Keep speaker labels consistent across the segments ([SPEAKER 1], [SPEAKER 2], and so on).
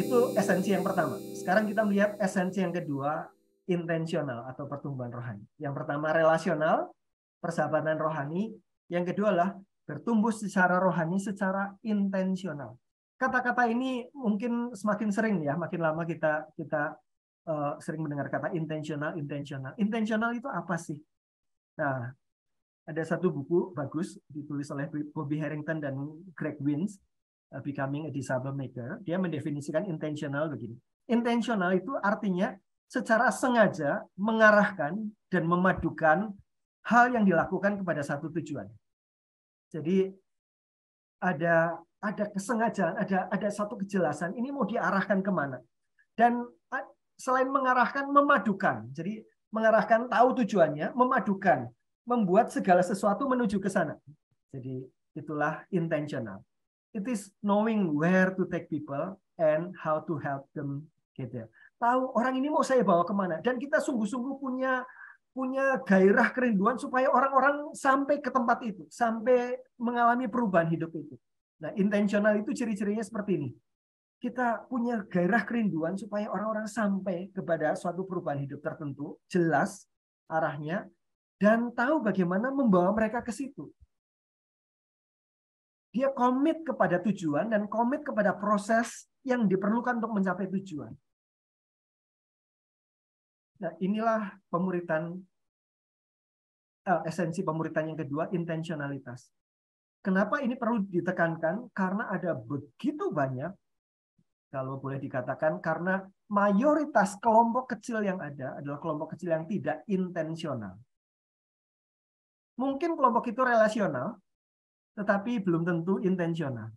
[SPEAKER 1] Itu esensi yang pertama. Sekarang kita melihat esensi yang kedua, intensional atau pertumbuhan rohani. Yang pertama relasional, persahabatan rohani. Yang kedua adalah bertumbuh secara rohani secara intensional. Kata-kata ini mungkin semakin sering ya, makin lama kita sering mendengar kata intensional. Intensional itu apa sih? Nah, ada satu buku bagus ditulis oleh Bobby Harrington dan Greg Wins, Becoming a Disciple Maker. Dia mendefinisikan intensional begini. Intensional itu artinya secara sengaja mengarahkan dan memadukan hal yang dilakukan kepada satu tujuan. Jadi ada kesengajaan, ada satu kejelasan ini mau diarahkan kemana. Dan selain mengarahkan, memadukan. Jadi mengarahkan tahu tujuannya, memadukan, membuat segala sesuatu menuju ke sana. Jadi itulah intentional. It is knowing where to take people and how to help them get there. Tahu orang ini mau saya bawa kemana. Dan kita sungguh-sungguh punya gairah kerinduan supaya orang-orang sampai ke tempat itu, sampai mengalami perubahan hidup itu. Nah, intensional itu ciri-cirinya seperti ini. Kita punya gairah kerinduan supaya orang-orang sampai kepada suatu perubahan hidup tertentu, jelas arahnya, dan tahu bagaimana membawa mereka ke situ. Dia komit kepada tujuan dan komit kepada proses yang diperlukan untuk mencapai tujuan. Nah, inilah pemuritan, esensi pemuritan yang kedua, intensionalitas. Kenapa ini perlu ditekankan? Karena ada begitu banyak, kalau boleh dikatakan, karena mayoritas kelompok kecil yang ada adalah kelompok kecil yang tidak intensional. Mungkin kelompok itu relasional, tetapi belum tentu intensional.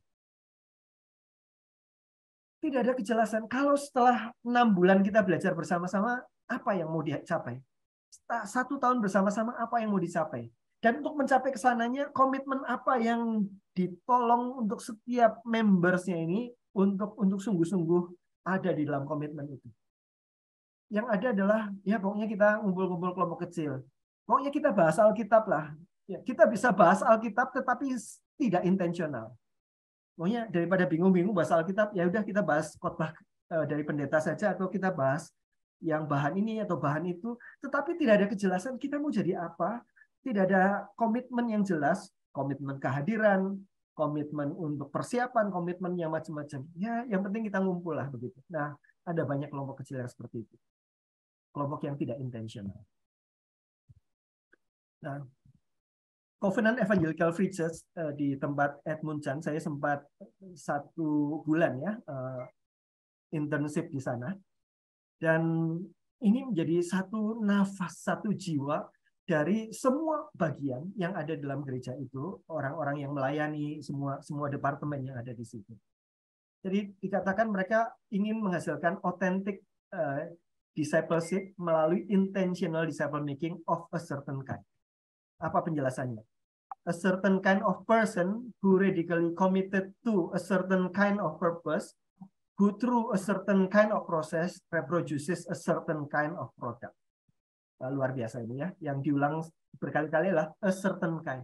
[SPEAKER 1] Tidak ada kejelasan. Kalau setelah 6 bulan kita belajar bersama-sama, apa yang mau dicapai? 1 tahun bersama-sama, apa yang mau dicapai? Dan untuk mencapai kesananya, komitmen apa yang ditolong untuk setiap membersnya ini untuk sungguh-sungguh ada di dalam komitmen itu. Yang ada adalah, ya pokoknya kita ngumpul-ngumpul kelompok kecil. Pokoknya kita bahas Alkitab lah. Ya, kita bisa bahas Alkitab tetapi tidak intensional. Pokoknya daripada bingung-bingung bahas Alkitab, ya udah kita bahas khotbah dari pendeta saja, atau kita bahas yang bahan ini atau bahan itu, tetapi tidak ada kejelasan kita mau jadi apa, tidak ada komitmen yang jelas, komitmen kehadiran, komitmen untuk persiapan, komitmen yang macam-macam. Ya, yang penting kita ngumpul lah begitu. Nah, ada banyak kelompok kecil yang seperti itu, kelompok yang tidak intensional. Nah, Covenant Evangelical Free Church di tempat Edmund Chan, saya sempat 1 bulan ya internship di sana. Dan ini menjadi satu nafas, satu jiwa dari semua bagian yang ada dalam gereja itu, orang-orang yang melayani, semua departemen yang ada di situ. Jadi dikatakan mereka ingin menghasilkan authentic discipleship melalui intentional disciple making of a certain kind. Apa penjelasannya? A certain kind of person who radically committed to a certain kind of purpose, who through a certain kind of process reproduces a certain kind of product. Luar biasa ini ya, yang diulang berkali-kali adalah a certain kind.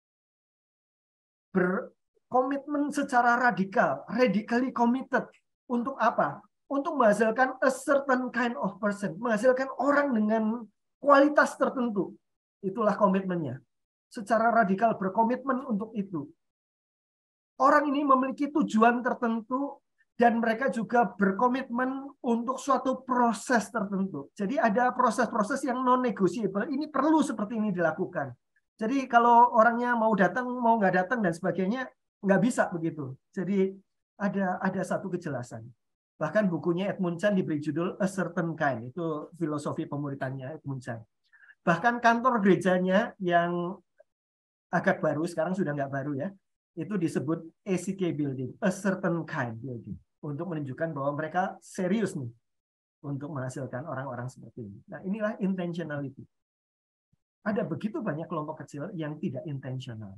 [SPEAKER 1] Berkomitmen secara radikal, radically committed. Untuk apa? Untuk menghasilkan a certain kind of person, menghasilkan orang dengan kualitas tertentu. Itulah komitmennya. Secara radikal berkomitmen untuk itu. Orang ini memiliki tujuan tertentu dan mereka juga berkomitmen untuk suatu proses tertentu. Jadi ada proses-proses yang non-negotiable. Ini perlu seperti ini dilakukan. Jadi kalau orangnya mau datang, mau nggak datang dan sebagainya, nggak bisa begitu. Jadi ada satu kejelasan. Bahkan bukunya Edmund Chan diberi judul A Certain Kind. Itu filosofi pemuritannya Edmund Chan. Bahkan kantor gerejanya yang agak baru, sekarang sudah nggak baru ya, itu disebut ACK Building, A Certain Kind Building, untuk menunjukkan bahwa mereka serius nih untuk menghasilkan orang-orang seperti ini. Nah, inilah intentionality. Ada begitu banyak kelompok kecil yang tidak intentional.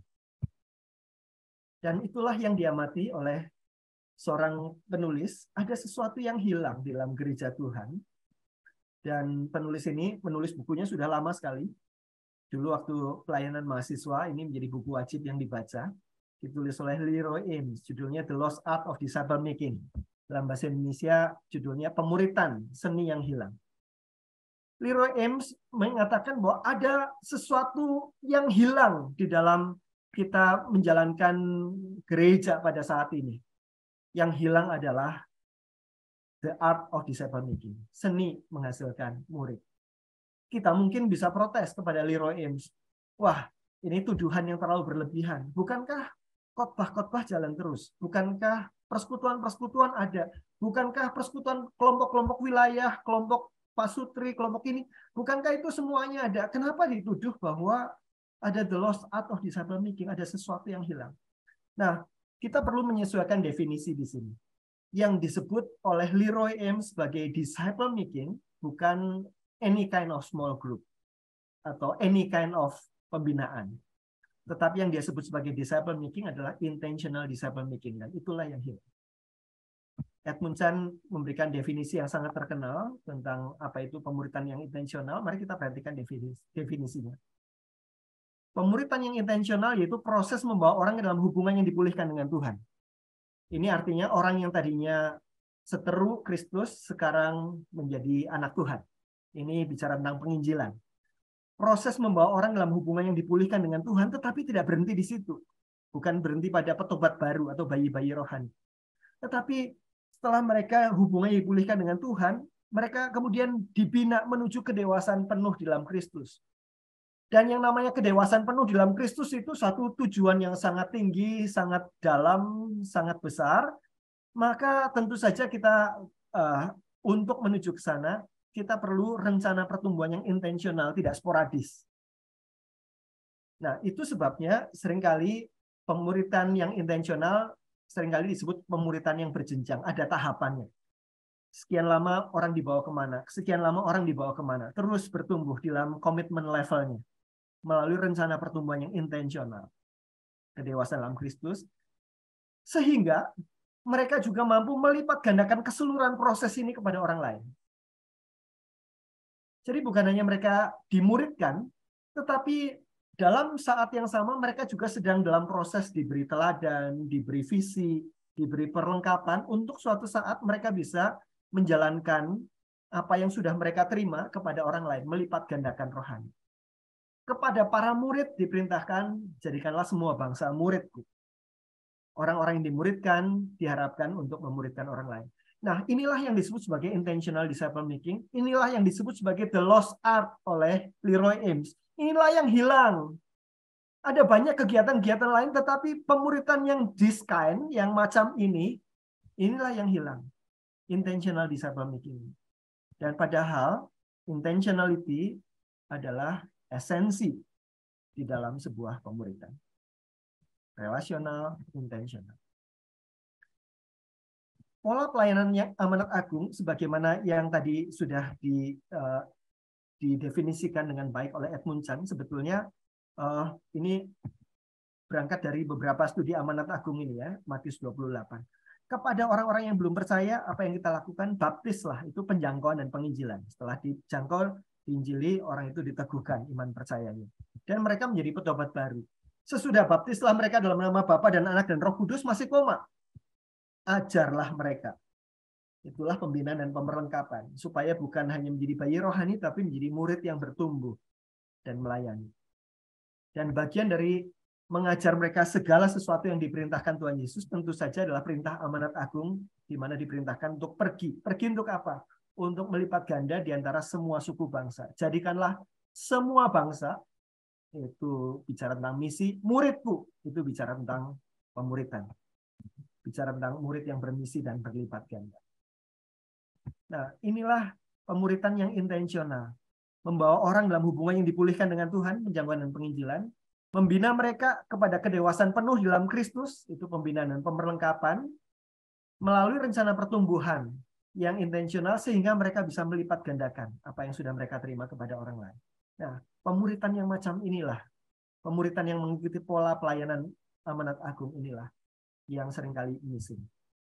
[SPEAKER 1] Dan itulah yang diamati oleh seorang penulis, ada sesuatu yang hilang di dalam gereja Tuhan. Dan penulis ini menulis bukunya sudah lama sekali. Dulu waktu pelayanan mahasiswa, ini menjadi buku wajib yang dibaca. Ditulis oleh Leroy Ames, judulnya The Lost Art of Disciple Making. Dalam bahasa Indonesia judulnya Pemuritan, Seni yang Hilang. Leroy Ames mengatakan bahwa ada sesuatu yang hilang di dalam kita menjalankan gereja pada saat ini. Yang hilang adalah the art of disciple making, seni menghasilkan murid. Kita mungkin bisa protes kepada Leroy Ames. Wah, ini tuduhan yang terlalu berlebihan. Bukankah khotbah-khotbah jalan terus? Bukankah persekutuan-persekutuan ada? Bukankah persekutuan kelompok-kelompok wilayah, kelompok pasutri, kelompok ini? Bukankah itu semuanya ada? Kenapa dituduh bahwa ada the lost art of disciple making, ada sesuatu yang hilang? Nah, kita perlu menyesuaikan definisi di sini. Yang disebut oleh Leroy Ames sebagai disciple making bukan any kind of small group atau any kind of pembinaan. Tetapi yang dia sebut sebagai disciple making adalah intentional disciple making, dan itulah yang hilang. Edmundson memberikan definisi yang sangat terkenal tentang apa itu pemuritan yang intensional. Mari kita perhatikan definisinya. Pemuritan yang intensional yaitu proses membawa orang ke dalam hubungan yang dipulihkan dengan Tuhan. Ini artinya orang yang tadinya seteru Kristus sekarang menjadi anak Tuhan. Ini bicara tentang penginjilan. Proses membawa orang dalam hubungan yang dipulihkan dengan Tuhan, tetapi tidak berhenti di situ. Bukan berhenti pada petobat baru atau bayi-bayi rohani. Tetapi setelah mereka hubungannya dipulihkan dengan Tuhan, mereka kemudian dibina menuju kedewasaan penuh di dalam Kristus. Dan yang namanya kedewasaan penuh di dalam Kristus itu satu tujuan yang sangat tinggi, sangat dalam, sangat besar. Maka tentu saja kita untuk menuju ke sana, kita perlu rencana pertumbuhan yang intensional, tidak sporadis. Nah, itu sebabnya seringkali pemuritan yang intensional seringkali disebut pemuritan yang berjenjang, ada tahapannya. Sekian lama orang dibawa kemana, sekian lama orang dibawa kemana, terus bertumbuh di dalam komitmen levelnya, melalui rencana pertumbuhan yang intensional, kedewasaan dalam Kristus, sehingga mereka juga mampu melipat gandakan keseluruhan proses ini kepada orang lain. Jadi bukan hanya mereka dimuridkan, tetapi dalam saat yang sama mereka juga sedang dalam proses diberi teladan, diberi visi, diberi perlengkapan untuk suatu saat mereka bisa menjalankan apa yang sudah mereka terima kepada orang lain, melipat gandakan rohani. Kepada para murid diperintahkan, jadikanlah semua bangsa muridku. Orang-orang yang dimuridkan diharapkan untuk memuridkan orang lain. Nah, inilah yang disebut sebagai intentional disciple making. Inilah yang disebut sebagai the lost art oleh Leroy Ames. Inilah yang hilang. Ada banyak kegiatan-kegiatan lain, tetapi pemuritan yang this kind, yang macam ini, inilah yang hilang. Intentional disciple making. Dan padahal intentionality adalah esensi di dalam sebuah pemuritan. Relasional, intensional. Pola pelayanan yang amanat agung, sebagaimana yang tadi sudah didefinisikan dengan baik oleh Edmundson, sebetulnya ini berangkat dari beberapa studi amanat agung ini ya, Matius 28. Kepada orang-orang yang belum percaya, apa yang kita lakukan? Baptislah, itu penjangkauan dan penginjilan. Setelah dijangkau, diinjili, orang itu diteguhkan iman percayanya. Dan mereka menjadi petobat baru. Sesudah baptislah mereka dalam nama Bapa dan Anak dan Roh Kudus, masih koma. Ajarlah mereka. Itulah pembinaan dan pemerlengkapan. Supaya bukan hanya menjadi bayi rohani, tapi menjadi murid yang bertumbuh dan melayani. Dan bagian dari mengajar mereka segala sesuatu yang diperintahkan Tuhan Yesus tentu saja adalah perintah amanat agung, di mana diperintahkan untuk pergi. Pergi untuk apa? Untuk melipat ganda di antara semua suku bangsa. Jadikanlah semua bangsa, itu bicara tentang misi, muridku, itu bicara tentang pemuritan. Bicara tentang murid yang bermisi dan berlipat ganda. Nah, inilah pemuritan yang intensional. Membawa orang dalam hubungan yang dipulihkan dengan Tuhan, penjangkauan dan penginjilan. Membina mereka kepada kedewasaan penuh di dalam Kristus, itu pembinaan dan pemerlengkapan. Melalui rencana pertumbuhan yang intensional, sehingga mereka bisa melipat gandakan apa yang sudah mereka terima kepada orang lain. Nah, pemuritan yang macam inilah, pemuritan yang mengikuti pola pelayanan amanat agung inilah, yang seringkali missing.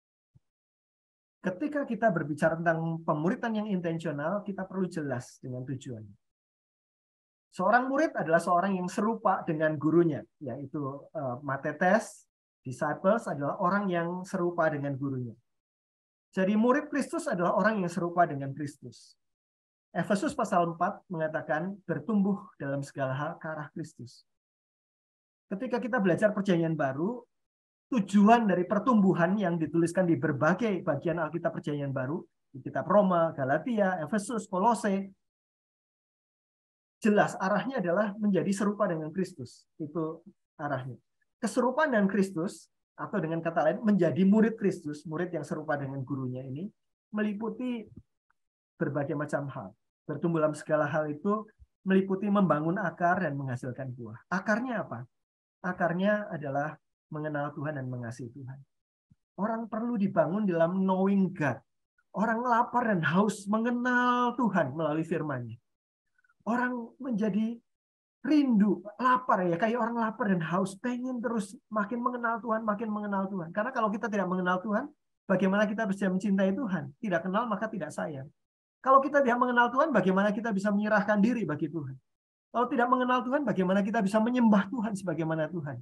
[SPEAKER 1] Ketika kita berbicara tentang pemuritan yang intensional, kita perlu jelas dengan tujuannya. Seorang murid adalah seorang yang serupa dengan gurunya, yaitu matetes, disciples adalah orang yang serupa dengan gurunya. Jadi murid Kristus adalah orang yang serupa dengan Kristus. Efesus pasal 4 mengatakan bertumbuh dalam segala hal ke arah Kristus. Ketika kita belajar perjanjian baru, tujuan dari pertumbuhan yang dituliskan di berbagai bagian Alkitab perjanjian baru, di kitab Roma, Galatia, Efesus, Kolose, jelas arahnya adalah menjadi serupa dengan Kristus. Itu arahnya. Keserupaan dengan Kristus, atau dengan kata lain, menjadi murid Kristus, murid yang serupa dengan gurunya ini, meliputi berbagai macam hal. Bertumbuh dalam segala hal itu meliputi membangun akar dan menghasilkan buah. Akarnya apa? Akarnya adalah mengenal Tuhan dan mengasihi Tuhan. Orang perlu dibangun dalam knowing God. Orang lapar dan haus mengenal Tuhan melalui firman-Nya. Orang menjadi rindu, lapar ya, kayak orang lapar dan haus, pengen terus makin mengenal Tuhan, makin mengenal Tuhan. Karena kalau kita tidak mengenal Tuhan, bagaimana kita bisa mencintai Tuhan? Tidak kenal maka tidak sayang. Kalau kita tidak mengenal Tuhan, bagaimana kita bisa menyerahkan diri bagi Tuhan? Kalau tidak mengenal Tuhan, bagaimana kita bisa menyembah Tuhan sebagaimana Tuhan?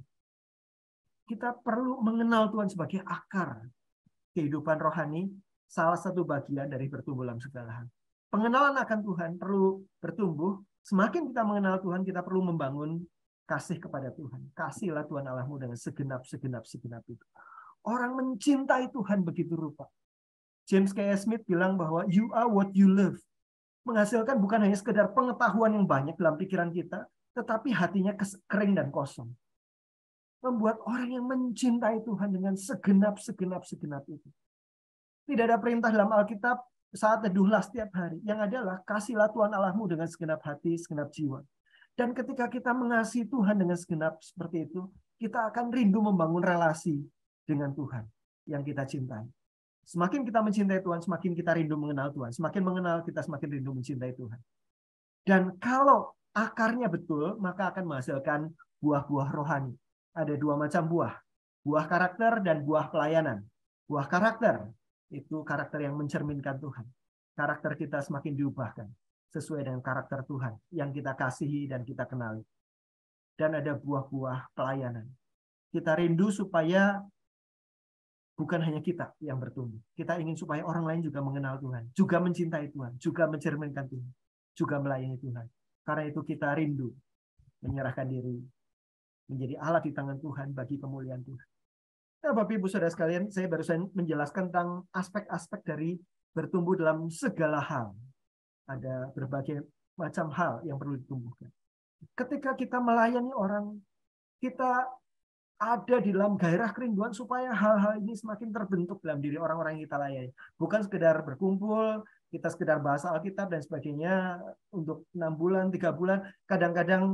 [SPEAKER 1] Kita perlu mengenal Tuhan sebagai akar kehidupan rohani, salah satu bagian dari bertumbuh dalam segala hal. Pengenalan akan Tuhan perlu bertumbuh. Semakin kita mengenal Tuhan, kita perlu membangun kasih kepada Tuhan. Kasihlah Tuhan Allahmu dengan segenap itu. Orang mencintai Tuhan begitu rupa. James K. Smith bilang bahwa you are what you love. Menghasilkan bukan hanya sekedar pengetahuan yang banyak dalam pikiran kita, tetapi hatinya kering dan kosong. Membuat orang yang mencintai Tuhan dengan segenap itu. Tidak ada perintah dalam Alkitab saat teduhlah setiap hari. Yang adalah kasihlah Tuhan Allahmu dengan segenap hati, segenap jiwa. Dan ketika kita mengasihi Tuhan dengan segenap seperti itu, kita akan rindu membangun relasi dengan Tuhan yang kita cintai. Semakin kita mencintai Tuhan, semakin kita rindu mengenal Tuhan. Semakin mengenal, kita semakin rindu mencintai Tuhan. Dan kalau akarnya betul, maka akan menghasilkan buah-buah rohani. Ada dua macam buah. Buah karakter dan buah pelayanan. Buah karakter itu karakter yang mencerminkan Tuhan. Karakter kita semakin diubahkan sesuai dengan karakter Tuhan yang kita kasihi dan kita kenali. Dan ada buah-buah pelayanan. Kita rindu supaya bukan hanya kita yang bertumbuh. Kita ingin supaya orang lain juga mengenal Tuhan, juga mencintai Tuhan, juga mencerminkan Tuhan, juga melayani Tuhan. Karena itu kita rindu menyerahkan diri menjadi alat di tangan Tuhan bagi kemuliaan Tuhan. Nah, Bapak Ibu Saudara sekalian, saya barusan menjelaskan tentang aspek-aspek dari bertumbuh dalam segala hal. Ada berbagai macam hal yang perlu ditumbuhkan. Ketika kita melayani orang, kita ada di dalam gairah kerinduan supaya hal-hal ini semakin terbentuk dalam diri orang-orang yang kita layani. Bukan sekedar berkumpul, kita sekedar bahas Alkitab dan sebagainya untuk 6 bulan, 3 bulan, kadang-kadang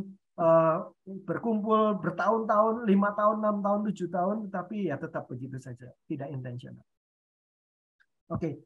[SPEAKER 1] berkumpul bertahun-tahun, 5 tahun, 6 tahun, 7 tahun, tapi ya tetap begitu saja, tidak intensional. Oke,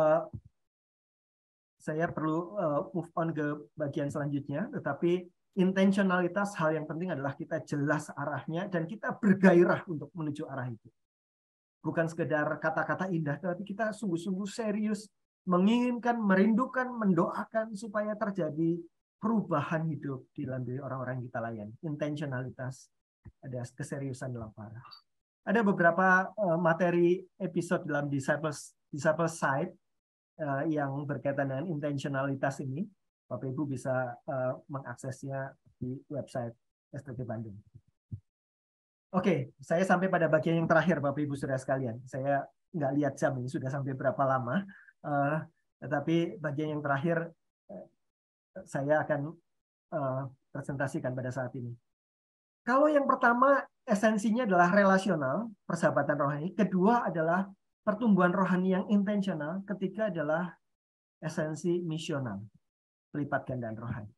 [SPEAKER 1] saya perlu move on ke bagian selanjutnya, tetapi intensionalitas hal yang penting adalah kita jelas arahnya dan kita bergairah untuk menuju arah itu. Bukan sekedar kata-kata indah, tapi kita sungguh-sungguh serius menginginkan, merindukan, mendoakan supaya terjadi perubahan hidup di dalam diri orang-orang yang kita layani. Intensionalitas, ada keseriusan dalam arah. Ada beberapa materi episode dalam Disciple Side yang berkaitan dengan intensionalitas ini. Bapak Ibu bisa mengaksesnya di website STT Bandung. Oke, saya sampai pada bagian yang terakhir, Bapak Ibu Saudara sekalian. Saya nggak lihat jam ini sudah sampai berapa lama, tetapi bagian yang terakhir saya akan presentasikan pada saat ini. Kalau yang pertama esensinya adalah relasional, persahabatan rohani. Kedua adalah pertumbuhan rohani yang intensional. Ketiga adalah esensi misional, pelipat gandaan rohani.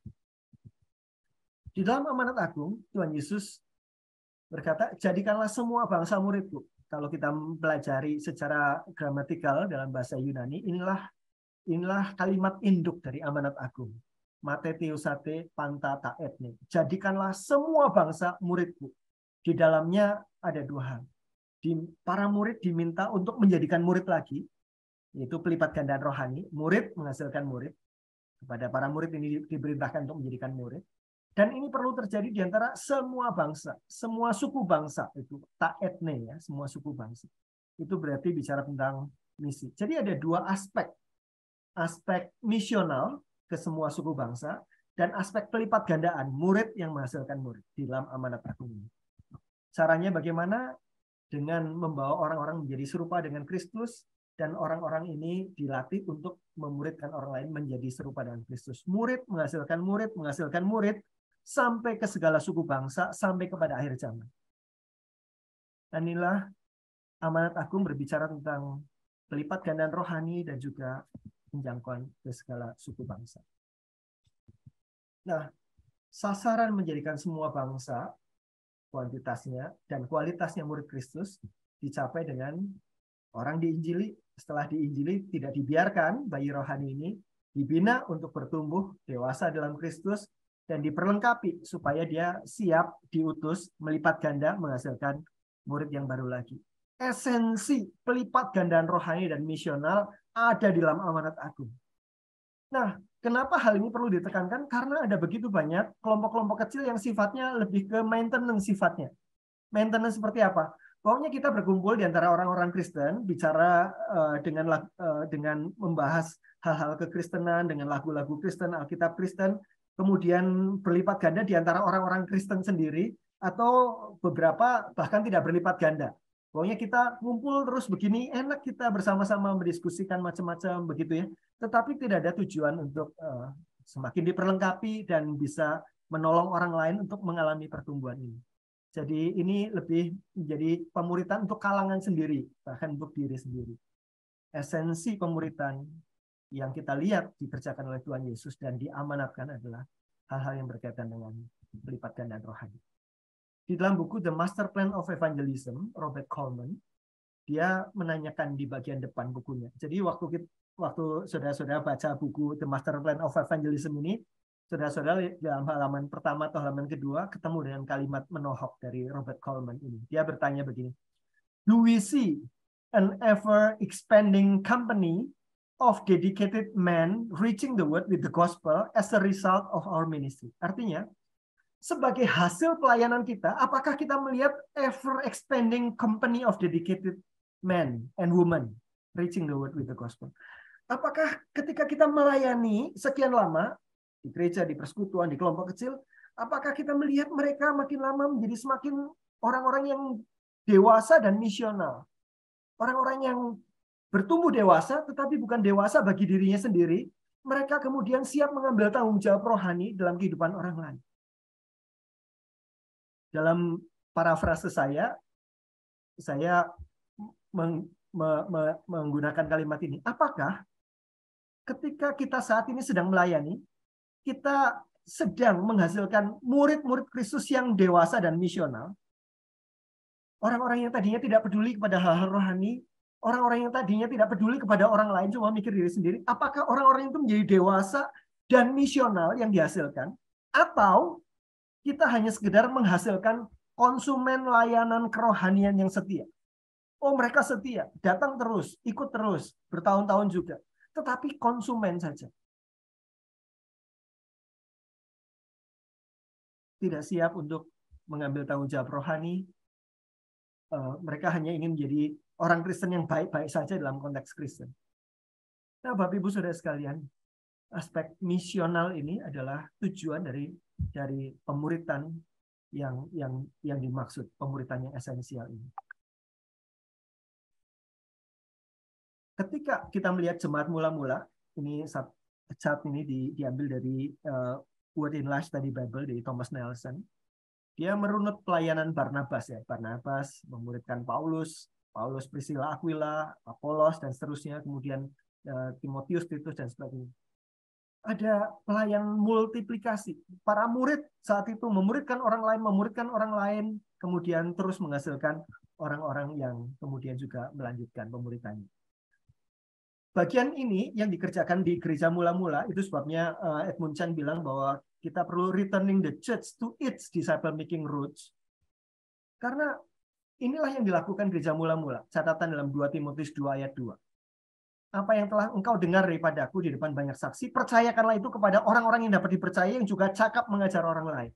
[SPEAKER 1] Di dalam amanat agung, Tuhan Yesus berkata, jadikanlah semua bangsa muridku. Kalau kita mempelajari secara gramatikal dalam bahasa Yunani, inilah kalimat induk dari amanat agung. Mate theosate panta taetne. Jadikanlah semua bangsa muridku. Di dalamnya ada dua hal. Para murid diminta untuk menjadikan murid lagi, yaitu pelipat gandaan rohani. Murid menghasilkan murid. Kepada para murid ini diperintahkan untuk menjadikan murid. Dan ini perlu terjadi di antara semua bangsa, semua suku bangsa itu taetne ya, semua suku bangsa. Itu berarti bicara tentang misi. Jadi ada dua aspek. Aspek misional ke semua suku bangsa dan aspek pelipat gandaan murid yang menghasilkan murid di dalam amanat agung ini. Caranya bagaimana? Dengan membawa orang-orang menjadi serupa dengan Kristus dan orang-orang ini dilatih untuk memuridkan orang lain menjadi serupa dengan Kristus. Murid menghasilkan murid sampai ke segala suku bangsa sampai kepada akhir zaman. Dan inilah amanat agung berbicara tentang pelipat gandaan rohani dan juga penjangkauan ke segala suku bangsa. Nah, sasaran menjadikan semua bangsa kuantitasnya dan kualitasnya murid Kristus dicapai dengan orang diinjili. Setelah diinjili tidak dibiarkan bayi rohani ini dibina untuk bertumbuh dewasa dalam Kristus dan diperlengkapi supaya dia siap diutus melipat ganda menghasilkan murid yang baru lagi. Esensi pelipat gandaan rohani dan misional ada di dalam amanat agung. Nah, kenapa hal ini perlu ditekankan? Karena ada begitu banyak kelompok-kelompok kecil yang sifatnya lebih ke maintenance sifatnya. Maintenance seperti apa? Pokoknya kita berkumpul di antara orang-orang Kristen, bicara dengan membahas hal-hal kekristenan, dengan lagu-lagu Kristen, Alkitab Kristen, kemudian berlipat ganda di antara orang-orang Kristen sendiri, atau beberapa bahkan tidak berlipat ganda. Pokoknya kita ngumpul terus begini, enak kita bersama-sama mendiskusikan macam-macam begitu ya. Tetapi tidak ada tujuan untuk semakin diperlengkapi dan bisa menolong orang lain untuk mengalami pertumbuhan ini. Jadi ini lebih menjadi pemuritan untuk kalangan sendiri, bahkan untuk diri sendiri. Esensi pemuritan yang kita lihat dikerjakan oleh Tuhan Yesus dan diamanatkan adalah hal-hal yang berkaitan dengan pelipat gandaan rohani. Di dalam buku The Master Plan of Evangelism, Robert Coleman, dia menanyakan di bagian depan bukunya. Jadi waktu saudara-saudara baca buku The Master Plan of Evangelism ini, saudara-saudara dalam halaman pertama atau halaman kedua ketemu dengan kalimat menohok dari Robert Coleman ini. Dia bertanya begini, do we see an ever expanding company of dedicated men reaching the world with the gospel as a result of our ministry? Artinya, sebagai hasil pelayanan kita, apakah kita melihat ever expanding company of dedicated men and women reaching the world with the gospel? Apakah ketika kita melayani sekian lama di gereja, di persekutuan, di kelompok kecil, apakah kita melihat mereka makin lama menjadi semakin orang-orang yang dewasa dan misional? Orang-orang yang bertumbuh dewasa, tetapi bukan dewasa bagi dirinya sendiri. Mereka kemudian siap mengambil tanggung jawab rohani dalam kehidupan orang lain. Dalam parafrase saya menggunakan kalimat ini. Apakah ketika kita saat ini sedang melayani, kita sedang menghasilkan murid-murid Kristus yang dewasa dan misional? Orang-orang yang tadinya tidak peduli kepada hal-hal rohani, orang-orang yang tadinya tidak peduli kepada orang lain, cuma mikir diri sendiri, apakah orang-orang itu menjadi dewasa dan misional yang dihasilkan? Atau kita hanya sekedar menghasilkan konsumen layanan kerohanian yang setia? Oh, mereka setia, datang terus, ikut terus, bertahun-tahun juga. Tetapi konsumen saja. Tidak siap untuk mengambil tanggung jawab rohani. Mereka hanya ingin menjadi orang Kristen yang baik-baik saja dalam konteks Kristen. Nah, Bapak Ibu Saudara sekalian, aspek misional ini adalah tujuan dari pemuritan yang dimaksud, pemuritan yang esensial ini. Ketika kita melihat jemaat mula-mula, ini chart ini diambil dari Word in Life Study Bible dari Thomas Nelson. Dia merunut pelayanan Barnabas ya. Barnabas memuridkan Paulus, Priscilla, Aquila, Apolos dan seterusnya, kemudian Timotius, Titus dan sebagainya. Ada pelayan multiplikasi. Para murid saat itu memuridkan orang lain, kemudian terus menghasilkan orang-orang yang kemudian juga melanjutkan pemuridannya. Bagian ini yang dikerjakan di gereja mula-mula, itu sebabnya Edmund Chan bilang bahwa kita perlu returning the church to its disciple making roots. Karena inilah yang dilakukan gereja mula-mula. Catatan dalam 2 Timotius 2 ayat 2. Apa yang telah engkau dengar daripadaku di depan banyak saksi, percayakanlah itu kepada orang-orang yang dapat dipercaya, yang juga cakap mengajar orang lain.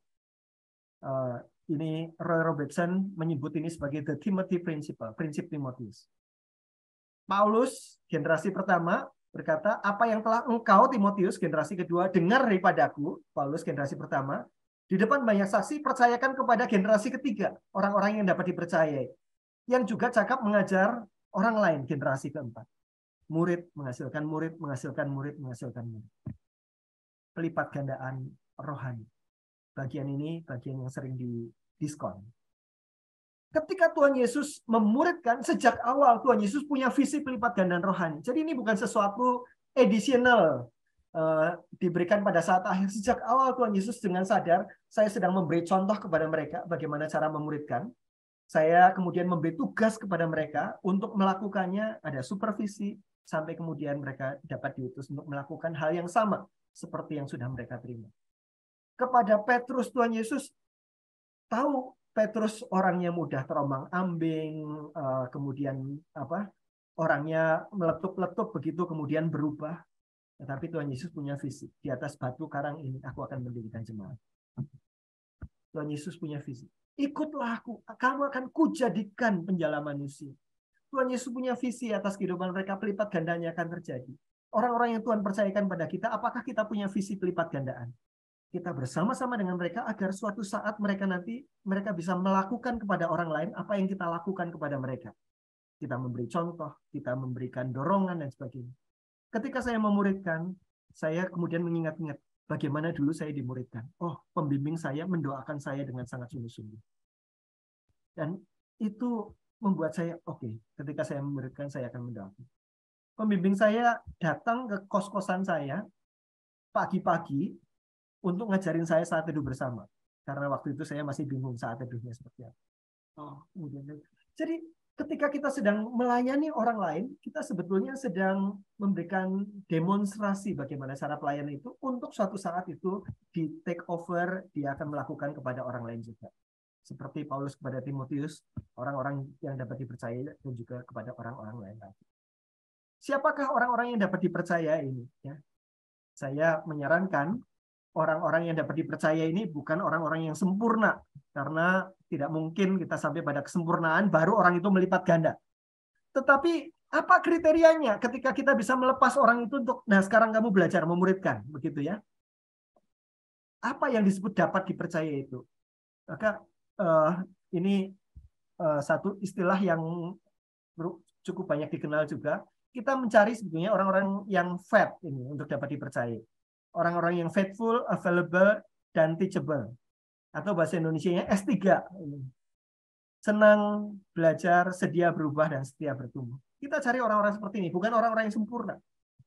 [SPEAKER 1] Ini Roy Robertson menyebut ini sebagai the Timothy Principle, prinsip Timotius. Paulus, generasi pertama, berkata, apa yang telah engkau, Timotius, generasi kedua, dengar daripadaku, Paulus, generasi pertama, di depan banyak saksi, percayakan kepada generasi ketiga, orang-orang yang dapat dipercayai, yang juga cakap mengajar orang lain, generasi keempat. Murid menghasilkan murid, menghasilkan murid, menghasilkan murid. Pelipat gandaan rohani. Bagian ini, bagian yang sering didiskon. Ketika Tuhan Yesus memuridkan, sejak awal Tuhan Yesus punya visi pelipat gandaan rohani. Jadi ini bukan sesuatu additional diberikan pada saat akhir. Sejak awal Tuhan Yesus dengan sadar, saya sedang memberi contoh kepada mereka bagaimana cara memuridkan. Saya kemudian memberi tugas kepada mereka untuk melakukannya, ada supervisi, sampai kemudian mereka dapat diutus untuk melakukan hal yang sama seperti yang sudah mereka terima. Kepada Petrus, Tuhan Yesus tahu Petrus orangnya mudah terombang-ambing, kemudian orangnya meletup-letup begitu, kemudian berubah. Tetapi Tuhan Yesus punya visi. Di atas batu karang ini aku akan mendirikan jemaat. Tuhan Yesus punya visi. Ikutlah aku, kamu akan kujadikan penjala manusia. Tuhan Yesus punya visi atas kehidupan mereka, pelipat gandanya akan terjadi. Orang-orang yang Tuhan percayakan pada kita, apakah kita punya visi pelipat gandaan? Kita bersama-sama dengan mereka agar suatu saat mereka bisa melakukan kepada orang lain apa yang kita lakukan kepada mereka. Kita memberi contoh, kita memberikan dorongan dan sebagainya. Ketika saya memuridkan, saya kemudian mengingat-ingat bagaimana dulu saya dimuridkan. Oh, pembimbing saya mendoakan saya dengan sangat sungguh-sungguh. Dan itu membuat saya, oke, ketika saya memuridkan, saya akan mendoakan. Pembimbing saya datang ke kos-kosan saya pagi-pagi untuk ngajarin saya saat teduh bersama. Karena waktu itu saya masih bingung saat teduhnya seperti apa. Jadi ketika kita sedang melayani orang lain, kita sebetulnya sedang memberikan demonstrasi bagaimana cara pelayanan itu untuk suatu saat itu di take over, dia akan melakukan kepada orang lain juga. Seperti Paulus kepada Timotius, orang-orang yang dapat dipercaya dan juga kepada orang-orang lain. Siapakah orang-orang yang dapat dipercaya ini? Ya. Saya menyarankan orang-orang yang dapat dipercaya ini bukan orang-orang yang sempurna, karena tidak mungkin kita sampai pada kesempurnaan baru orang itu melipat ganda. Tetapi apa kriterianya ketika kita bisa melepas orang itu untuk, nah sekarang kamu belajar memuridkan, begitu ya? Apa yang disebut dapat dipercaya itu? Maka ini satu istilah yang cukup banyak dikenal juga. Kita mencari sebetulnya orang-orang yang fat ini untuk dapat dipercaya. Orang-orang yang faithful, available, dan teachable. Atau bahasa Indonesianya S3. Senang belajar, sedia berubah, dan setia bertumbuh. Kita cari orang-orang seperti ini, bukan orang-orang yang sempurna.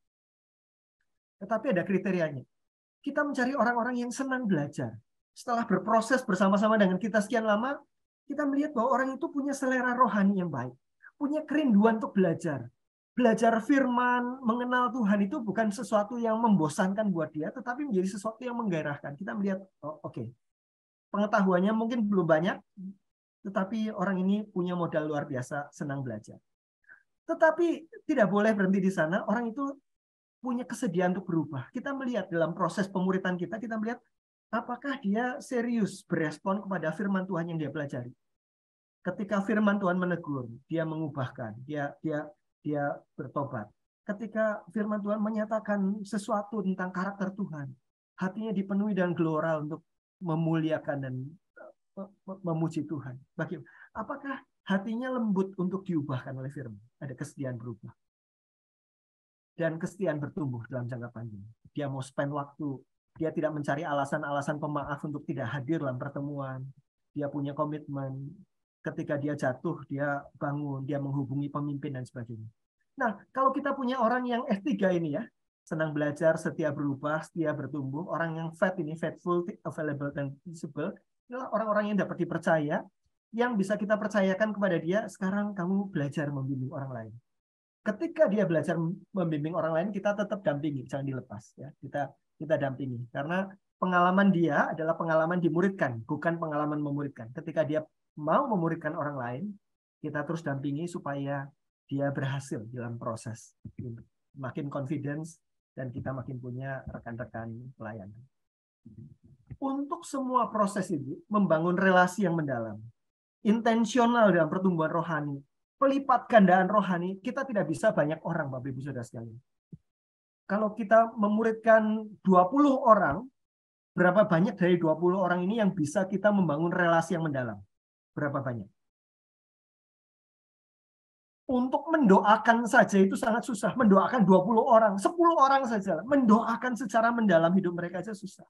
[SPEAKER 1] Tetapi ada kriterianya. Kita mencari orang-orang yang senang belajar. Setelah berproses bersama-sama dengan kita sekian lama, kita melihat bahwa orang itu punya selera rohani yang baik. Punya kerinduan untuk belajar. Belajar firman, mengenal Tuhan itu bukan sesuatu yang membosankan buat dia, tetapi menjadi sesuatu yang menggairahkan. Kita melihat, oh, oke, pengetahuannya mungkin belum banyak, tetapi orang ini punya modal luar biasa, senang belajar. Tetapi tidak boleh berhenti di sana, orang itu punya kesediaan untuk berubah. Kita melihat dalam proses pemuritan kita melihat apakah dia serius berespon kepada firman Tuhan yang dia pelajari. Ketika firman Tuhan menegur, dia mengubahkan, dia bertobat. Ketika firman Tuhan menyatakan sesuatu tentang karakter Tuhan, hatinya dipenuhi dengan gelora untuk memuliakan dan memuji Tuhan. Bagaimana? Apakah hatinya lembut untuk diubahkan oleh firman? Ada kesediaan berubah. Dan kesetiaan bertumbuh dalam jangka panjang. Dia mau spend waktu. Dia tidak mencari alasan-alasan pemaaf untuk tidak hadir dalam pertemuan. Dia punya komitmen. Ketika dia jatuh, dia bangun, dia menghubungi pemimpin dan sebagainya. Nah, kalau kita punya orang yang S3 ini ya, senang belajar, setia berubah, setia bertumbuh, orang yang fat ini, faithful, available, dan teachable, inilah orang-orang yang dapat dipercaya, yang bisa kita percayakan kepada dia, sekarang kamu belajar membimbing orang lain. Ketika dia belajar membimbing orang lain, kita tetap dampingi, jangan dilepas. Ya. Kita dampingi, karena pengalaman dia adalah pengalaman dimuridkan, bukan pengalaman memuridkan. Ketika dia mau memuridkan orang lain, kita terus dampingi supaya dia berhasil dalam proses. Makin confidence dan kita makin punya rekan-rekan pelayanan. Untuk semua proses itu, membangun relasi yang mendalam, intensional dalam pertumbuhan rohani, pelipat gandaan rohani, kita tidak bisa banyak orang, Bapak Ibu Saudara sekalian. Kalau kita memuridkan 20 orang, berapa banyak dari 20 orang ini yang bisa kita membangun relasi yang mendalam? Berapa banyak? Untuk mendoakan saja itu sangat susah. Mendoakan 20 orang, 10 orang saja. Mendoakan secara mendalam hidup mereka saja susah.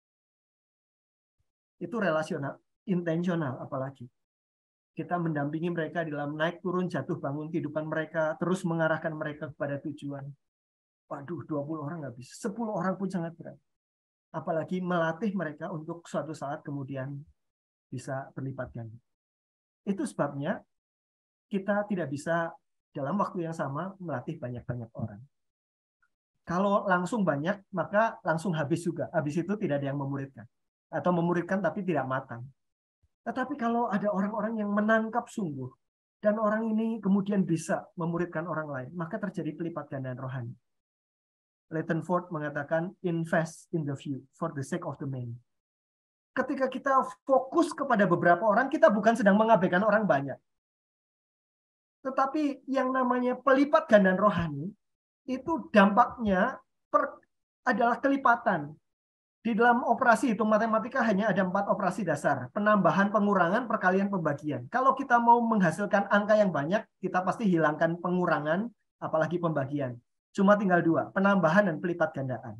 [SPEAKER 1] Itu relasional, intensional apalagi. Kita mendampingi mereka dalam naik turun jatuh bangun kehidupan mereka, terus mengarahkan mereka kepada tujuan. Waduh, 20 orang nggak bisa. 10 orang pun sangat berat. Apalagi melatih mereka untuk suatu saat kemudian bisa berlipat ganda. Itu sebabnya kita tidak bisa dalam waktu yang sama melatih banyak-banyak orang. Kalau langsung banyak, maka langsung habis juga. Habis itu tidak ada yang memuridkan. Atau memuridkan tapi tidak matang. Tetapi kalau ada orang-orang yang menangkap sungguh, dan orang ini kemudian bisa memuridkan orang lain, maka terjadi pelipat gandaan rohani. Leighton Ford mengatakan, invest in the few for the sake of the many. Ketika kita fokus kepada beberapa orang, kita bukan sedang mengabaikan orang banyak. Tetapi yang namanya pelipat gandaan rohani, itu dampaknya adalah kelipatan. Di dalam operasi hitung matematika hanya ada 4 operasi dasar. Penambahan, pengurangan, perkalian, pembagian. Kalau kita mau menghasilkan angka yang banyak, kita pasti hilangkan pengurangan, apalagi pembagian. Cuma tinggal 2, penambahan dan pelipat gandaan.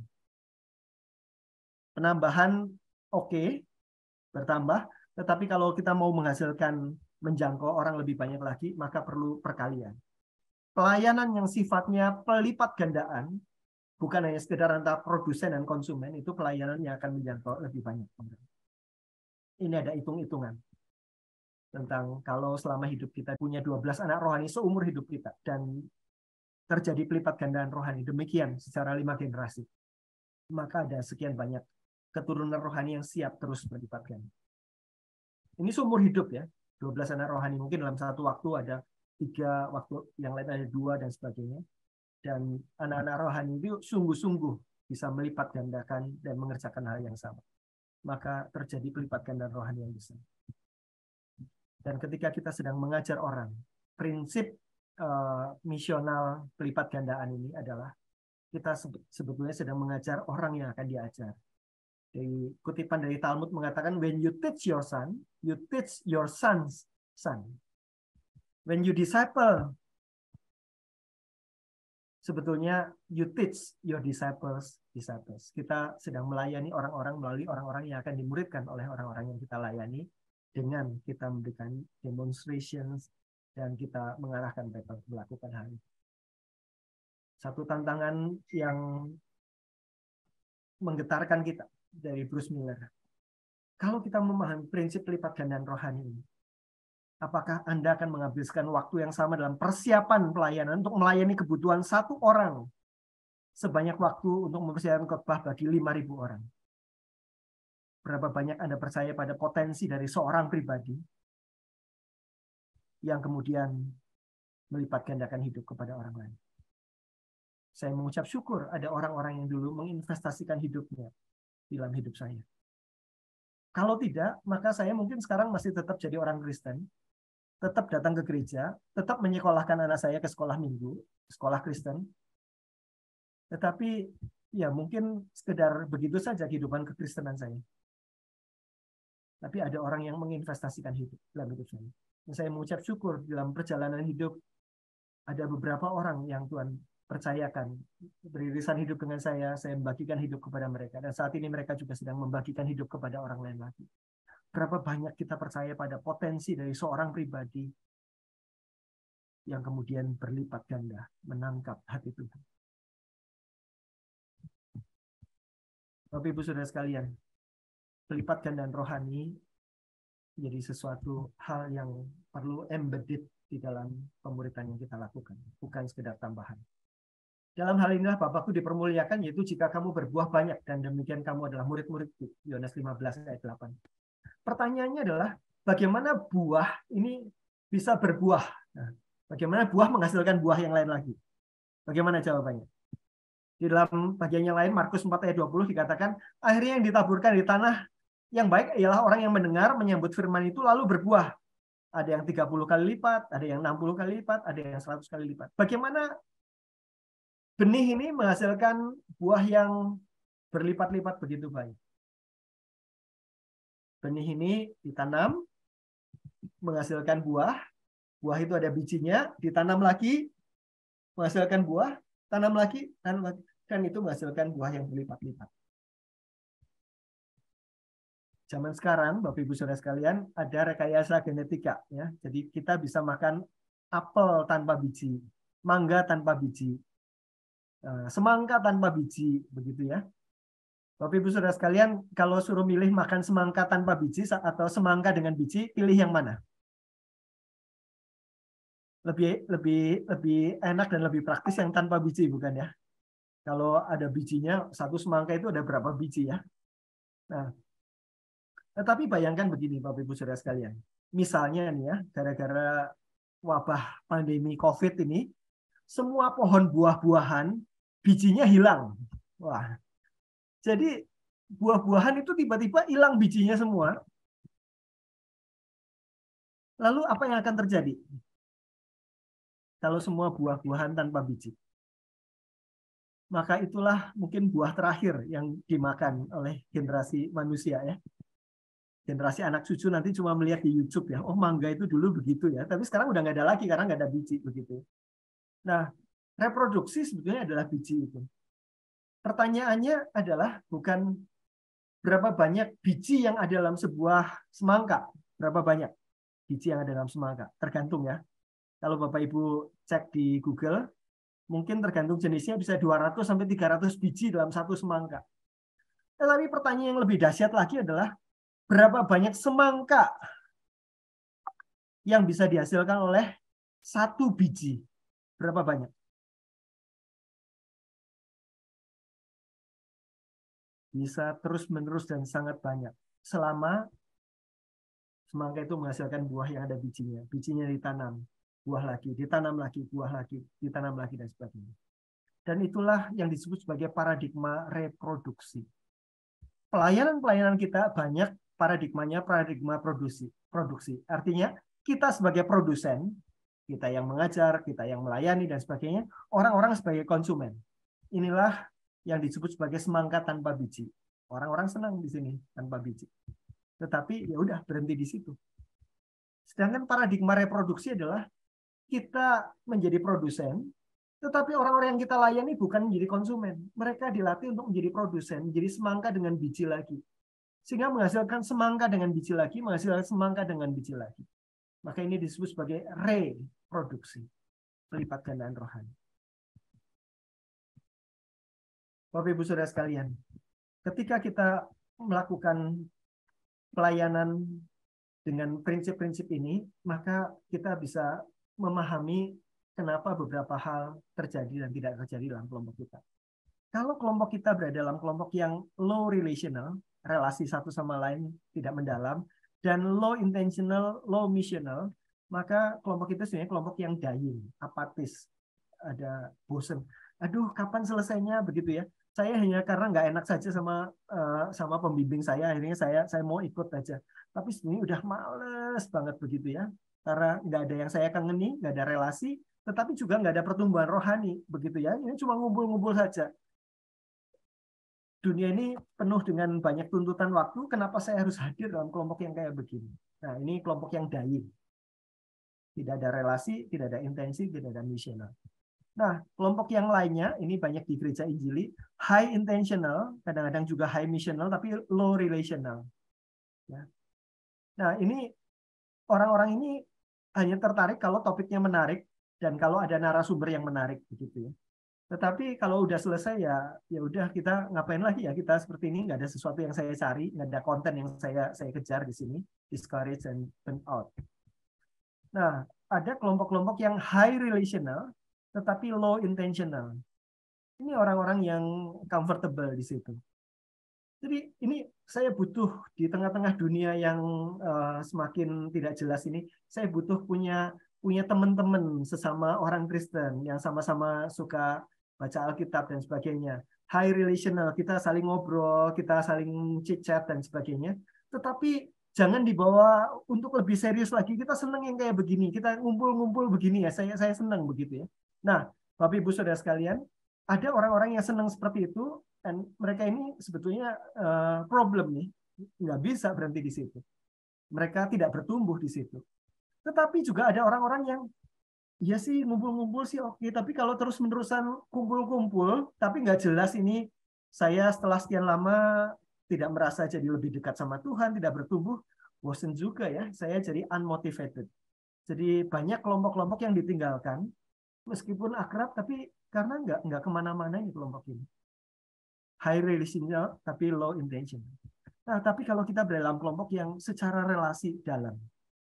[SPEAKER 1] Penambahan oke, bertambah. Tetapi kalau kita mau menghasilkan menjangkau orang lebih banyak lagi, maka perlu perkalian. Pelayanan yang sifatnya pelipat gandaan, bukan hanya sekedar antara produsen dan konsumen, itu pelayanan yang akan menjangkau lebih banyak. Ini ada hitung-hitungan tentang kalau selama hidup kita punya 12 anak rohani seumur hidup kita, dan terjadi pelipat gandaan rohani, demikian secara 5 generasi, maka ada sekian banyak keturunan rohani yang siap terus berlipat ganda. Ini seumur hidup ya, 12 anak rohani. Mungkin dalam satu waktu ada 3, waktu yang lain ada 2 dan sebagainya. Dan anak-anak rohani itu sungguh-sungguh bisa melipat gandakan dan mengerjakan hal yang sama. Maka terjadi pelipat gandaan rohani yang besar. Dan ketika kita sedang mengajar orang, prinsip misional pelipat gandaan ini adalah kita sebetulnya sedang mengajar orang yang akan diajar. Dari kutipan dari Talmud mengatakan, when you teach your son, you teach your son's son. When you disciple, sebetulnya you teach your disciples. Kita sedang melayani orang-orang melalui orang-orang yang akan dimuridkan oleh orang-orang yang kita layani, dengan kita memberikan demonstrations dan kita mengarahkan mereka untuk melakukan hal itu. Satu tantangan yang menggetarkan kita dari Bruce Miller. Kalau kita memahami prinsip pelipat gandaan rohani ini, apakah Anda akan menghabiskan waktu yang sama dalam persiapan pelayanan untuk melayani kebutuhan 1 orang sebanyak waktu untuk mempersiapkan khotbah bagi 5.000 orang? Berapa banyak Anda percaya pada potensi dari seorang pribadi yang kemudian melipat gandakan hidup kepada orang lain? Saya mengucap syukur ada orang-orang yang dulu menginvestasikan hidupnya dalam hidup saya. Kalau tidak, maka saya mungkin sekarang masih tetap jadi orang Kristen, tetap datang ke gereja, tetap menyekolahkan anak saya ke sekolah minggu, sekolah Kristen. Tetapi ya mungkin sekedar begitu saja kehidupan kekristenan saya. Tapi ada orang yang menginvestasikan hidup dalam hidup saya. Dan saya mengucap syukur dalam perjalanan hidup ada beberapa orang yang Tuhan percayakan beririsan hidup dengan saya membagikan hidup kepada mereka, dan saat ini mereka juga sedang membagikan hidup kepada orang lain lagi. Berapa banyak kita percaya pada potensi dari seorang pribadi yang kemudian berlipat ganda menangkap hati Tuhan. Bapak Ibu Saudara sekalian, pelipat gandaan rohani jadi sesuatu hal yang perlu embedded di dalam pemuridan yang kita lakukan, bukan sekedar tambahan. Dalam hal inilah Bapakku dipermuliakan, yaitu jika kamu berbuah banyak dan demikian kamu adalah murid-muridku. Yohanes 15 ayat 8. Pertanyaannya adalah bagaimana buah ini bisa berbuah? Nah, bagaimana buah menghasilkan buah yang lain lagi? Bagaimana jawabannya? Di dalam bagian yang lain, Markus 4 ayat 20 dikatakan, akhirnya yang ditaburkan di tanah yang baik ialah orang yang mendengar, menyambut firman itu lalu berbuah. Ada yang 30 kali lipat, ada yang 60 kali lipat, ada yang 100 kali lipat. Bagaimana benih ini menghasilkan buah yang berlipat-lipat begitu baik? Benih ini ditanam, menghasilkan buah. Buah itu ada bijinya, ditanam lagi, menghasilkan buah, tanam lagi, dan itu menghasilkan buah yang berlipat-lipat. Zaman sekarang, Bapak Ibu Saudara sekalian, ada rekayasa genetika, ya. Jadi kita bisa makan apel tanpa biji, mangga tanpa biji, semangka tanpa biji, begitu ya. Bapak Ibu Saudara sekalian, kalau suruh milih makan semangka tanpa biji atau semangka dengan biji, pilih yang mana? Lebih enak dan lebih praktis yang tanpa biji, bukan ya? Kalau ada bijinya, satu semangka itu ada berapa biji ya? Nah, tetapi bayangkan begini, Bapak Ibu Saudara sekalian. Misalnya nih ya, gara-gara wabah pandemi COVID ini, semua pohon buah-buahan bijinya hilang. Wah, jadi buah-buahan itu tiba-tiba hilang bijinya semua. Lalu apa yang akan terjadi kalau semua buah-buahan tanpa biji? Maka itulah mungkin buah terakhir yang dimakan oleh generasi manusia ya. Generasi anak cucu nanti cuma melihat di YouTube ya, oh mangga itu dulu begitu ya, tapi sekarang udah nggak ada lagi karena nggak ada biji begitu. Nah, reproduksi sebetulnya adalah biji itu. Pertanyaannya adalah bukan berapa banyak biji yang ada dalam sebuah semangka, berapa banyak biji yang ada dalam semangka, tergantung ya. Kalau Bapak Ibu cek di Google, mungkin tergantung jenisnya bisa 200 sampai 300 biji dalam satu semangka. Tetapi pertanyaan yang lebih dahsyat lagi adalah berapa banyak semangka yang bisa dihasilkan oleh satu biji? Berapa banyak? Bisa terus-menerus dan sangat banyak. Selama semangka itu menghasilkan buah yang ada bijinya. Bijinya ditanam, buah lagi, ditanam lagi, buah lagi, ditanam lagi, dan sebagainya. Dan itulah yang disebut sebagai paradigma reproduksi. Pelayanan-pelayanan kita banyak paradigmanya paradigma produksi. Artinya kita sebagai produsen, kita yang mengajar, kita yang melayani dan sebagainya, orang-orang sebagai konsumen. Inilah yang disebut sebagai semangka tanpa biji. Orang-orang senang di sini tanpa biji. Tetapi ya udah berhenti di situ. Sedangkan paradigma reproduksi adalah kita menjadi produsen, tetapi orang-orang yang kita layani bukan menjadi konsumen. Mereka dilatih untuk menjadi produsen, menjadi semangka dengan biji lagi. Sehingga menghasilkan semangka dengan biji lagi, menghasilkan semangka dengan biji lagi. Maka ini disebut sebagai reproduksi, pelipat gandaan rohani. Bapak Ibu Saudara sekalian, ketika kita melakukan pelayanan dengan prinsip-prinsip ini, maka kita bisa memahami kenapa beberapa hal terjadi dan tidak terjadi dalam kelompok kita. Kalau kelompok kita berada dalam kelompok yang low relational, relasi satu sama lain tidak mendalam, dan low intentional, low missional, maka kelompok kita sebenarnya kelompok yang dying, apatis, ada bosen. Aduh, kapan selesainya begitu ya? Saya hanya karena nggak enak saja sama pembimbing saya, akhirnya saya mau ikut aja. Tapi sebenarnya udah males banget begitu ya, karena nggak ada yang saya kangeni, nggak ada relasi, tetapi juga nggak ada pertumbuhan rohani begitu ya. Ini cuma ngumpul-ngumpul saja. Dunia ini penuh dengan banyak tuntutan waktu, kenapa saya harus hadir dalam kelompok yang kayak begini? Nah, ini kelompok yang dying. Tidak ada relasi, tidak ada intensi, tidak ada misional. Nah, kelompok yang lainnya, ini banyak di gereja Injili, high intentional, kadang-kadang juga high missional, tapi low relational. Ya. Nah, ini orang-orang ini hanya tertarik kalau topiknya menarik, dan kalau ada narasumber yang menarik, begitu ya. Tetapi kalau udah selesai ya udah kita ngapain lagi ya, kita seperti ini, nggak ada sesuatu yang saya cari, nggak ada konten yang saya kejar di sini, discourage and burn out. Nah, ada kelompok-kelompok yang high relational tetapi low intentional. Ini orang-orang yang comfortable di situ. Jadi ini saya butuh di tengah-tengah dunia yang semakin tidak jelas ini, saya butuh punya teman-teman sesama orang Kristen yang sama-sama suka baca Alkitab dan sebagainya. High relational, kita saling ngobrol, kita saling chit-chat dan sebagainya. Tetapi jangan dibawa untuk lebih serius lagi. Kita senang yang kayak begini, kita ngumpul-ngumpul begini ya. Saya senang begitu ya. Nah, Bapak Ibu Saudara sekalian, ada orang-orang yang senang seperti itu, dan mereka ini sebetulnya problem nih, nggak bisa berhenti di situ. Mereka tidak bertumbuh di situ. Tetapi juga ada orang-orang yang ya sih ngumpul-ngumpul sih oke, tapi kalau terus-menerusan kumpul-kumpul, tapi nggak jelas ini saya setelah sekian lama tidak merasa jadi lebih dekat sama Tuhan, tidak bertumbuh, bosen juga ya, saya jadi unmotivated. Jadi banyak kelompok-kelompok yang ditinggalkan, meskipun akrab, tapi karena nggak kemana-mana ini kelompok ini. High relational, tapi low intention. Nah, tapi kalau kita dalam kelompok yang secara relasi dalam,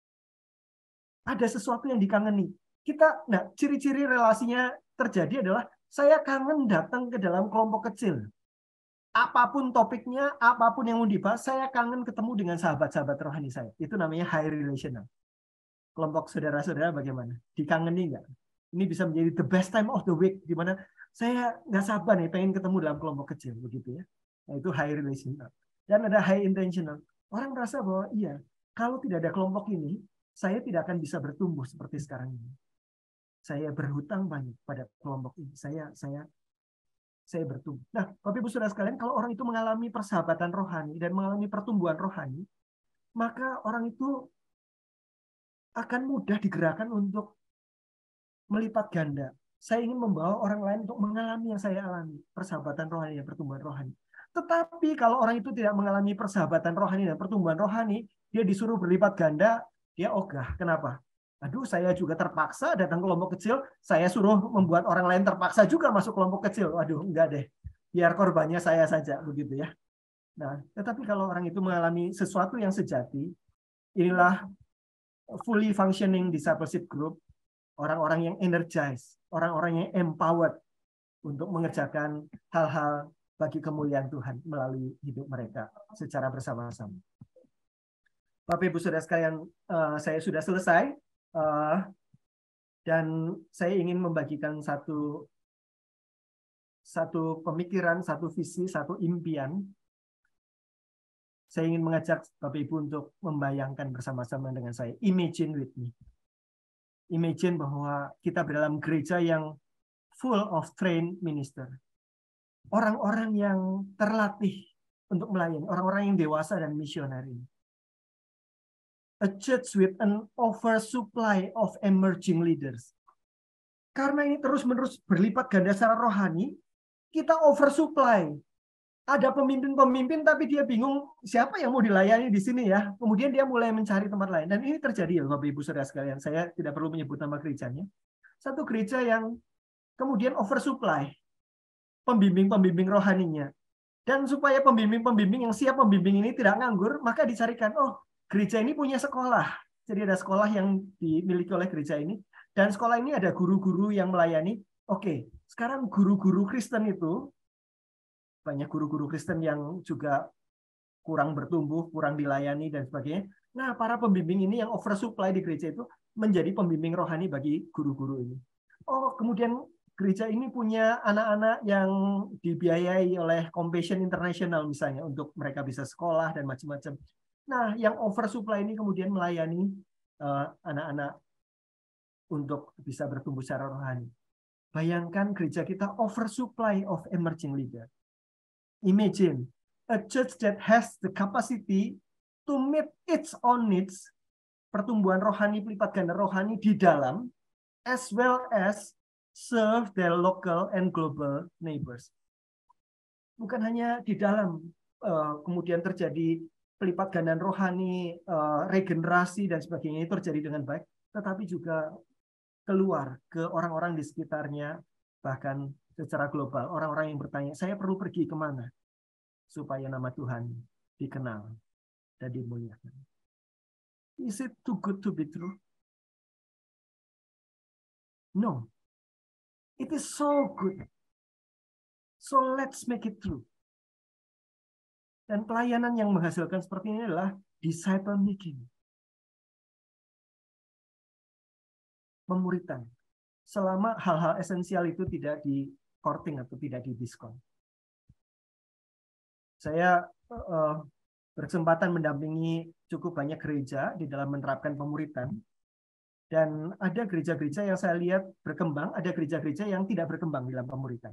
[SPEAKER 1] ada sesuatu yang dikangeni. Nah, ciri-ciri relasinya terjadi adalah saya kangen datang ke dalam kelompok kecil. Apapun topiknya, apapun yang mau dibahas, saya kangen ketemu dengan sahabat-sahabat rohani saya. Itu namanya high relational. Kelompok saudara-saudara bagaimana? Dikangeni nggak? Ini bisa menjadi the best time of the week, di mana saya nggak sabar nih pengen ketemu dalam kelompok kecil, begitu ya. Nah, itu high relational. Dan ada high intentional. Orang merasa bahwa iya, kalau tidak ada kelompok ini, saya tidak akan bisa bertumbuh seperti sekarang ini. Saya berhutang banyak pada kelompok ini. Saya bertumbuh. Nah, Bapak Ibu Saudara sekalian, kalau orang itu mengalami persahabatan rohani dan mengalami pertumbuhan rohani, maka orang itu akan mudah digerakkan untuk melipat ganda. Saya ingin membawa orang lain untuk mengalami yang saya alami, persahabatan rohani dan pertumbuhan rohani. Tetapi kalau orang itu tidak mengalami persahabatan rohani dan pertumbuhan rohani, dia disuruh berlipat ganda, dia ogah. Kenapa? Aduh, saya juga terpaksa datang ke kelompok kecil, saya suruh membuat orang lain terpaksa juga masuk kelompok kecil. Waduh, enggak deh. Biar korbannya saya saja, begitu ya. Nah, tetapi kalau orang itu mengalami sesuatu yang sejati, inilah fully functioning discipleship group, orang-orang yang energized, orang-orang yang empowered untuk mengerjakan hal-hal bagi kemuliaan Tuhan melalui hidup mereka secara bersama-sama. Bapak Ibu Saudara sekalian, saya sudah selesai dan saya ingin membagikan satu pemikiran, satu visi, satu impian. Saya ingin mengajak Bapak Ibu untuk membayangkan bersama-sama dengan saya. Imagine with me. Imagine bahwa kita dalam gereja yang full of trained minister. Orang-orang yang terlatih untuk melayani, orang-orang yang dewasa dan misionari. A church with an oversupply of emerging leaders. Karena ini terus-menerus berlipat ganda secara rohani, kita oversupply. Ada pemimpin-pemimpin tapi dia bingung siapa yang mau dilayani di sini ya. Kemudian dia mulai mencari tempat lain. Dan ini terjadi ya Bapak Ibu Saudara sekalian. Saya tidak perlu menyebut nama gerejanya. Satu gereja yang kemudian oversupply pembimbing-pembimbing rohaninya. Dan supaya pembimbing-pembimbing yang siap membimbing ini tidak nganggur, maka dicarikan, oh gereja ini punya sekolah. Jadi ada sekolah yang dimiliki oleh gereja ini. Dan sekolah ini ada guru-guru yang melayani. Oke, sekarang guru-guru Kristen itu, banyak guru-guru Kristen yang juga kurang bertumbuh, kurang dilayani, dan sebagainya. Nah, para pembimbing ini yang oversupply di gereja itu menjadi pembimbing rohani bagi guru-guru ini. Oh, kemudian gereja ini punya anak-anak yang dibiayai oleh Compassion International misalnya untuk mereka bisa sekolah dan macam-macam. Nah, yang oversupply ini kemudian melayani anak-anak untuk bisa bertumbuh secara rohani. Bayangkan gereja kita oversupply of emerging leader. Imagine a church that has the capacity to meet its own needs, pertumbuhan rohani, pelipat ganda rohani di dalam, as well as serve their local and global neighbors. Bukan hanya di dalam kemudian terjadi pelipat gandaan rohani, regenerasi dan sebagainya itu terjadi dengan baik, tetapi juga keluar ke orang-orang di sekitarnya, bahkan secara global. Orang-orang yang bertanya, saya perlu pergi kemana supaya nama Tuhan dikenal dan dimuliakan. Is it too good to be true? No. It is so good. So let's make it true. Dan pelayanan yang menghasilkan seperti ini adalah disciple making. Memuritan. Selama hal-hal esensial itu tidak di courting atau tidak di diskon. Saya berkesempatan mendampingi cukup banyak gereja di dalam menerapkan pemuritan. Dan ada gereja-gereja yang saya lihat berkembang, ada gereja-gereja yang tidak berkembang dalam pemuritan.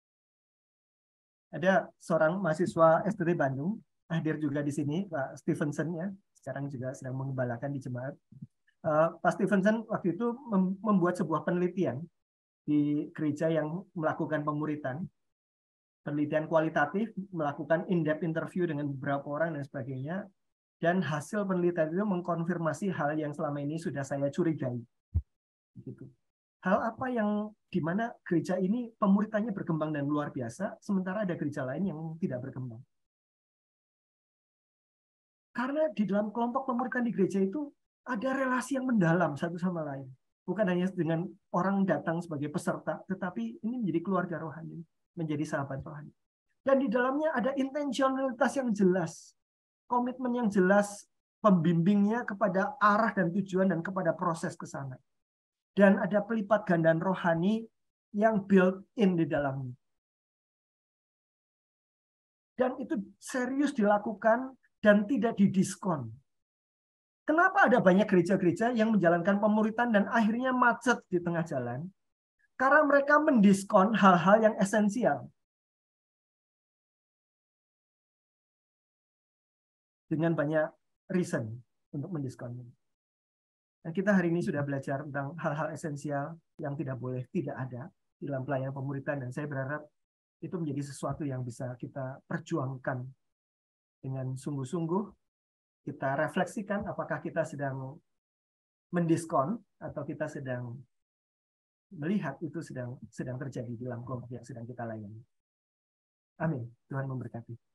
[SPEAKER 1] Ada seorang mahasiswa STT Bandung, hadir juga di sini, Pak Stevenson, ya, sekarang juga sedang mengembalakan di jemaat. Pak Stevenson waktu itu membuat sebuah penelitian di gereja yang melakukan pemuritan, penelitian kualitatif, melakukan in-depth interview dengan beberapa orang dan sebagainya, dan hasil penelitian itu mengkonfirmasi hal yang selama ini sudah saya curigai. Gitu. Hal apa yang di mana gereja ini pemuritannya berkembang dan luar biasa, sementara ada gereja lain yang tidak berkembang. Karena di dalam kelompok pemuritan di gereja itu ada relasi yang mendalam satu sama lain. Bukan hanya dengan orang datang sebagai peserta, tetapi ini menjadi keluarga rohani, menjadi sahabat rohani. Dan di dalamnya ada intensionalitas yang jelas, komitmen yang jelas, pembimbingnya kepada arah dan tujuan dan kepada proses ke sana. Dan ada pelipat gandaan rohani yang built-in di dalamnya. Dan itu serius dilakukan dan tidak didiskon. Kenapa ada banyak gereja-gereja yang menjalankan pemuritan dan akhirnya macet di tengah jalan? Karena mereka mendiskon hal-hal yang esensial. Dengan banyak reason untuk mendiskonnya. Dan kita hari ini sudah belajar tentang hal-hal esensial yang tidak boleh tidak ada di dalam pelayanan pemuritan, dan saya berharap itu menjadi sesuatu yang bisa kita perjuangkan dengan sungguh-sungguh. Kita refleksikan apakah kita sedang mendiskon atau kita sedang melihat itu sedang terjadi di dalam kelompok yang sedang kita layani. Amin. Tuhan memberkati.